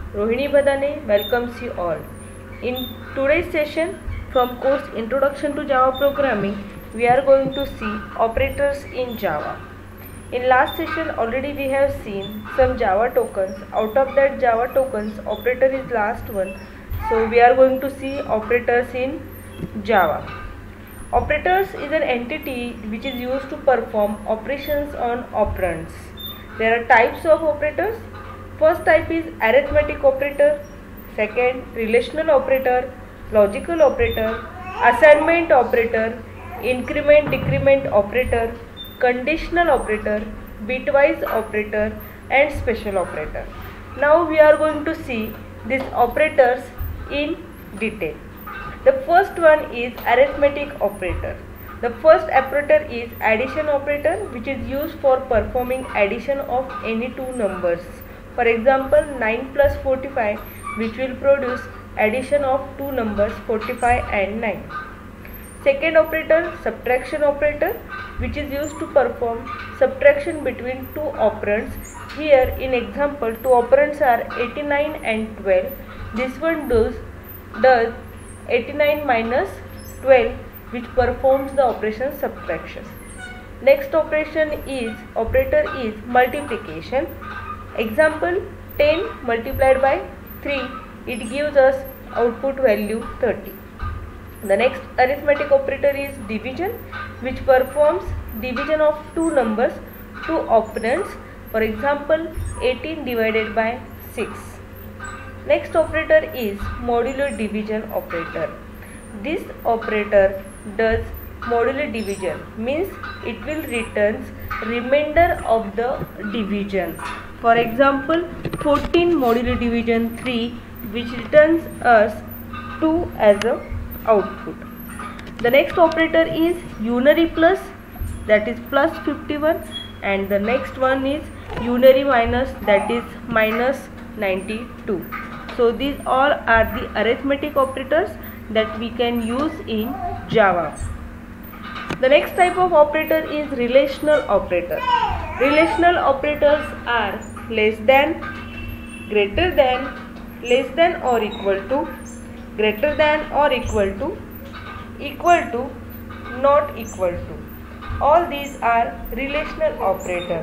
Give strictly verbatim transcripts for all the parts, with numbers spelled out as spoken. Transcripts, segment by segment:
Rohini Badane welcomes you all. In today's session from course Introduction to Java Programming, we are going to see operators in Java. In last session already we have seen some Java tokens. Out of that Java tokens, operator is last one. So we are going to see operators in Java. Operators is an entity which is used to perform operations on operands. There are types of operators. First type is arithmetic operator, second relational operator, logical operator, assignment operator, increment decrement operator, conditional operator, bitwise operator and special operator. Now we are going to see these operators in detail. The first one is arithmetic operator. The first operator is addition operator, which is used for performing addition of any two numbers. For example, nine plus forty-five, which will produce addition of two numbers forty-five and nine. Second operator, subtraction operator, which is used to perform subtraction between two operands. Here in example, two operands are eighty-nine and twelve. This one does, does eighty-nine minus twelve, which performs the operation subtraction. Next operation is operator is multiplication. Example, ten multiplied by three, it gives us output value thirty. The next arithmetic operator is division, which performs division of two numbers, two operands. For example, eighteen divided by six. Next operator is modular division operator. This operator does modular division, means it will returns remainder of the division. For example, fourteen modular division three, which returns us two as a output. The next operator is unary plus, that is plus fifty-one, and the next one is unary minus, that is minus ninety-two. So these all are the arithmetic operators that we can use in Java. The next type of operator is relational operator. Relational operators are less than, greater than, less than or equal to, greater than or equal to, equal to, not equal to. All these are relational operators.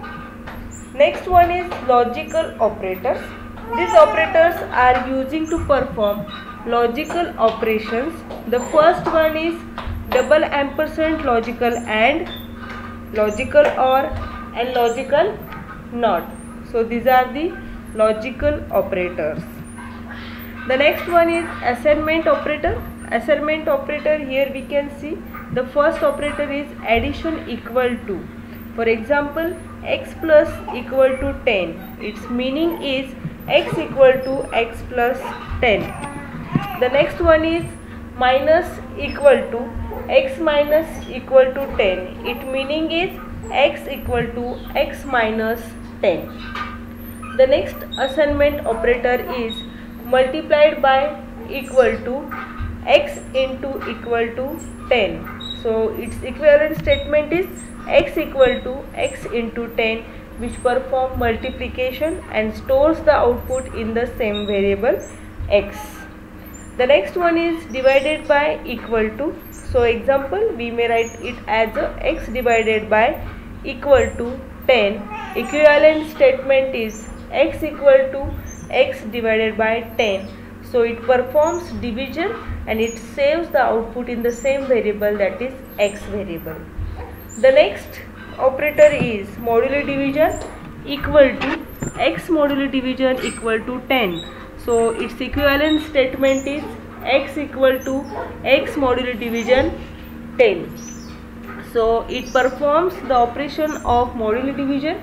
Next one is logical operators. These operators are using to perform logical operations. The first one is double ampersand logical and, logical or, and logical not. So these are the logical operators. The next one is assignment operator. Assignment operator, here we can see the first operator is addition equal to. For example, x plus equal to ten. Its meaning is x equal to x plus ten. The next one is minus equal to x minus equal to ten. Its meaning is x equal to x minus ten. The next assignment operator is multiplied by equal to x into equal to ten. So its equivalent statement is x equal to x into ten, which perform multiplication and stores the output in the same variable x. The next one is divided by equal to. So example, we may write it as a x divided by equal to ten. Equivalent statement is x equal to x divided by ten. So it performs division and it saves the output in the same variable, that is x variable. The next operator is modular division equal to x modular division equal to ten. So its equivalent statement is x equal to x modular division ten. So it performs the operation of modular division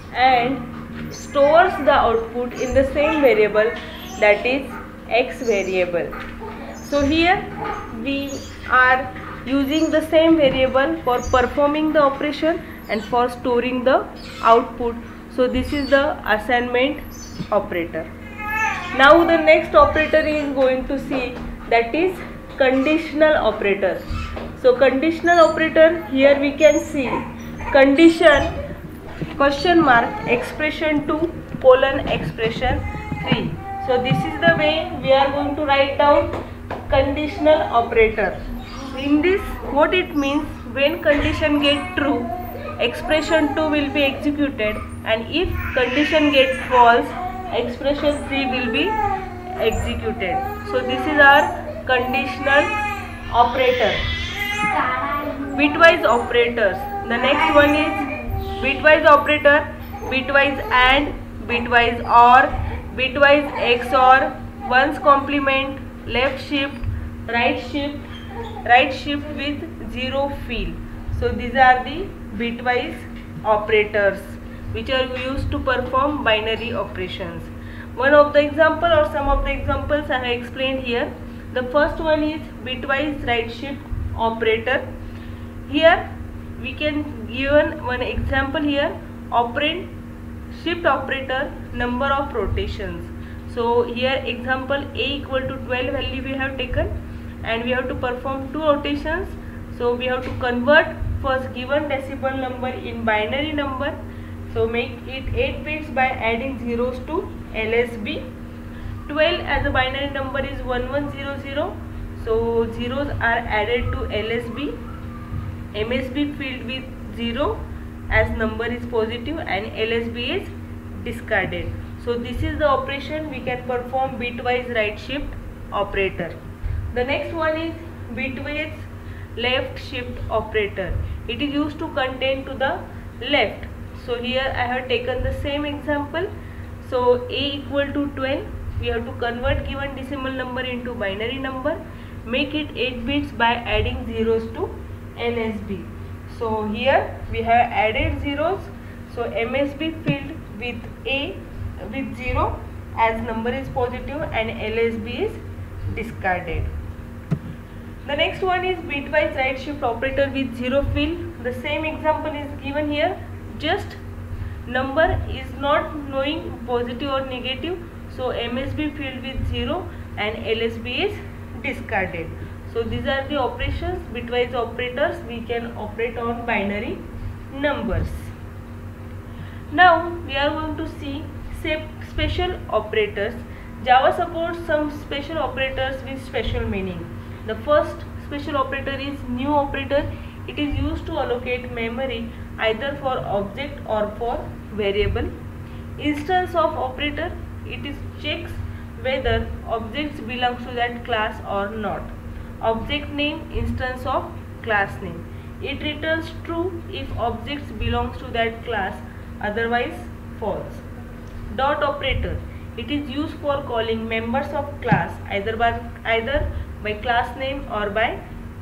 and stores the output in the same variable, that is x variable. So here we are using the same variable for performing the operation and for storing the output. So this is the assignment operator. Now the next operator is going to see, that is conditional operator. So conditional operator, here we can see condition question mark expression two colon expression three. So this is the way we are going to write down conditional operator. In this, what it means, when condition get true, expression two will be executed, and if condition get false, expression three will be executed. So this is our conditional operator. Bitwise operators. The next one is bitwise operator, bitwise AND, bitwise OR, bitwise X O R, ones complement, left shift, right shift, right shift with zero fill. So these are the bitwise operators which are used to perform binary operations. One of the example or some of the examples I have explained here. The first one is bitwise right shift operator. Here we can given one example here, operand shift operator, number of rotations. So here example A equal to twelve value we have taken, and we have to perform two rotations. So we have to convert first given decimal number in binary number. So make it eight bits by adding zeros to L S B. twelve as a binary number is one one zero zero. So zeros are added to L S B. M S B filled with zero as number is positive, and L S B is discarded. So this is the operation we can perform bitwise right shift operator. The next one is bitwise left shift operator. It is used to contain to the left. So here I have taken the same example. So A equal to twelve, we have to convert given decimal number into binary number, make it eight bits by adding zeros to L S B. So here we have added zeros, so M S B filled with A with zero as number is positive, and L S B is discarded. The next one is bitwise right shift operator with zero fill. The same example is given here, just number is not knowing positive or negative, so M S B filled with zero and L S B is discarded. So these are the operations, bitwise operators we can operate on binary numbers. Now we are going to see special operators. Java supports some special operators with special meaning. The first special operator is new operator. It is used to allocate memory either for object or for variable. Instance of operator, it is checks whether objects belongs to that class or not. Object name, instance of class name. It returns true if objects belongs to that class, otherwise false. Dot operator, it is used for calling members of class either by either by class name or by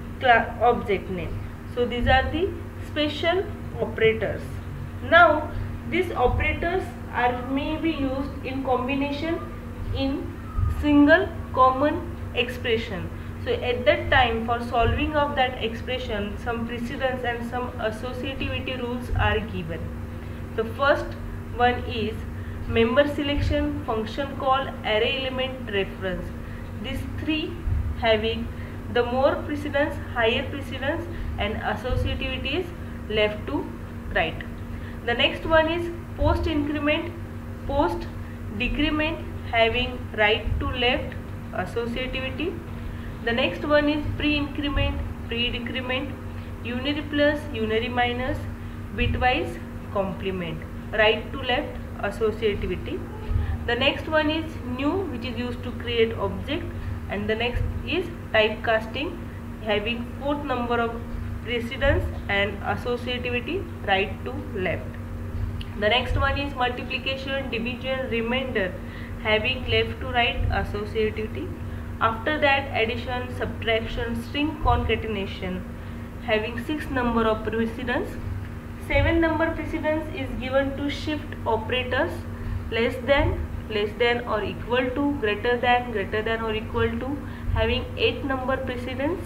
object name. So these are the special operators. Now these operators are may be used in combination in single common expression. So at that time, for solving of that expression, some precedence and some associativity rules are given. The first one is member selection, function call, array element, reference. These three having the more precedence, higher precedence, and associativity is left to right. The next one is post increment, post decrement, having right to left associativity. The next one is pre-increment, pre-decrement, unary plus, unary minus, bitwise complement, right to left associativity. The next one is new, which is used to create object, and the next is typecasting, having fourth number of precedence and associativity right to left. The next one is multiplication, division, remainder, having left to right associativity. After that, addition, subtraction, string concatenation, having six number of precedence. Seven number precedence is given to shift operators, less than, less than or equal to, greater than, greater than or equal to, having eight number precedence,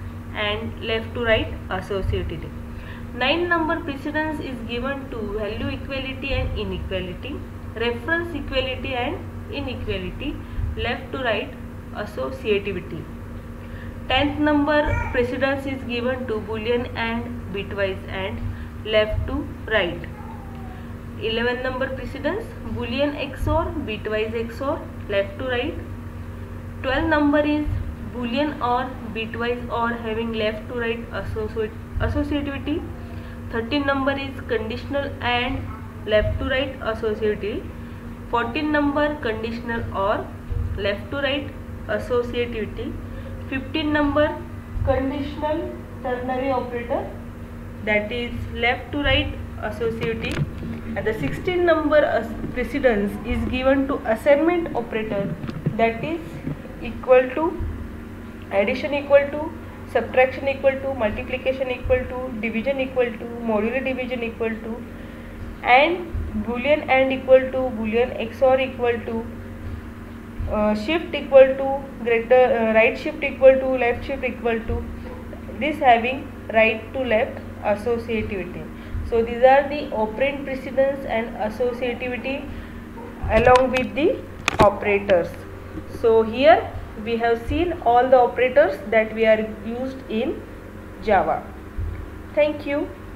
and left to right associativity. Nine number precedence is given to value equality and inequality, reference equality and inequality, left to right associativity. Tenth number precedence is given to boolean and, bitwise and, left to right. Eleven number precedence, boolean X O R, bitwise X O R, left to right. twelfth number is Boolean or bitwise or having left to right associativity. thirteenth number is conditional and left to right associativity. fourteenth number conditional or left to right associativity. fifteenth number conditional ternary operator, that is left to right associativity. And the sixteenth number precedence is given to assignment operator, that is equal to, addition equal to, subtraction equal to, multiplication equal to, division equal to, modular division equal to, and Boolean and equal to, Boolean X O R equal to, uh, shift equal to, greater uh, right shift equal to, left shift equal to, this having right to left associativity. So these are the operand precedence and associativity along with the operators. So here we have seen all the operators that we are used in Java. Thank you.